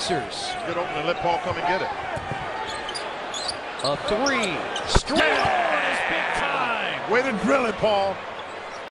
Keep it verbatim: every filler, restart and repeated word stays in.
Sixers. Get open and let Paul come and get it. A three. Straight. Big time. Way to drill it, Paul.